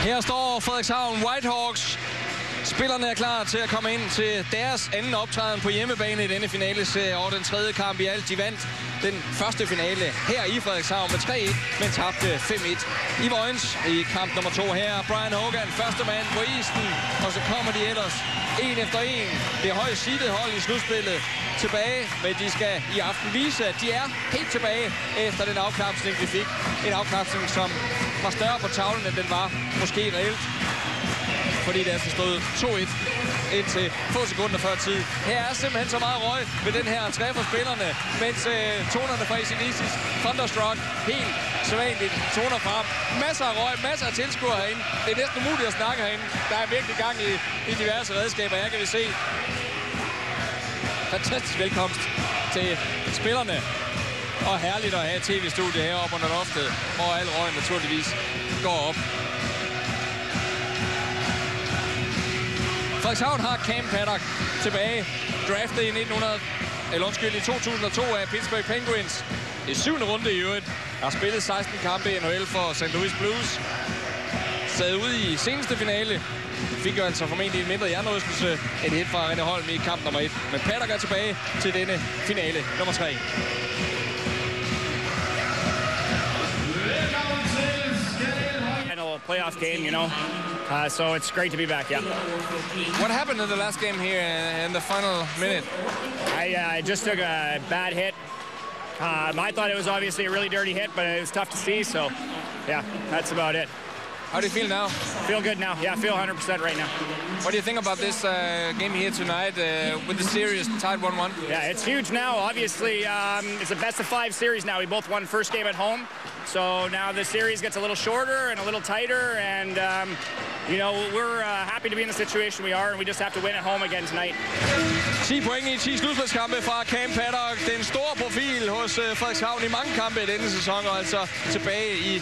Her står Frederikshavn Whitehawks. Spillerne er klar til at komme ind til deres anden optræden på hjemmebane i denne finaleserie og den tredje kamp i alt. De vandt den første finale her i Frederikshavn med 3-1, men tabte 5-1 i Vojens i kamp nummer 2 her. Brian Hogan, første mand på isen, og så kommer de ellers en efter en. Det højst seedede hold i slutspillet tilbage, men de skal i aften vise, at de er helt tilbage efter den afkapsling, de fik. En afkapsling, som var større på tavlen, end den var måske reelt, fordi det altså stod 2-1 indtil få sekunder før tid. Her er simpelthen så meget røg ved den her entré for spillerne, mens tonerne fra AC/DC's Thunderstruck helt sædvanligt toner frem. Masser af røg, masser af tilskuere herinde. Det er næsten umuligt at snakke herinde. Der er virkelig gang i diverse redskaber. Her kan vi se fantastisk velkomst til spillerne. Og herligt at have tv-studiet heroppe under loftet, hvor al røgen naturligvis går op. Frederikshavn har Cam Paddock tilbage, draftet i 2002 af Pittsburgh Penguins. I 7. runde i øvrigt. Har spillet 16 kampe i NHL for St. Louis Blues. Sad ude i seneste finale. Fik jo altså formentlig en mindre hjernerystelse et hit fra René Holm i kamp nummer 1. Men Paddock er tilbage til denne finale nummer 3. Playoff game, you know, so it's great to be back. Yeah. What happened in the last game here in the final minute? I just took a bad hit. I thought it was obviously a really dirty hit, but it was tough to see. So, yeah, that's about it. How do you feel now? Feel good now. Yeah, I feel 100% right now. What do you think about this game here tonight with the series tied 1-1? Yeah, it's huge now. Obviously, it's a best-of-5 series now. We both won first game at home. So now the series gets a little shorter and a little tighter, and you know, we're happy to be in the situation we are, and we just have to win at home again tonight. 10 point i 10 slutspilskampe fra Cam Paddock. Den store profil hos Frederikshavn i mange kampe i denne sæson, og altså tilbage i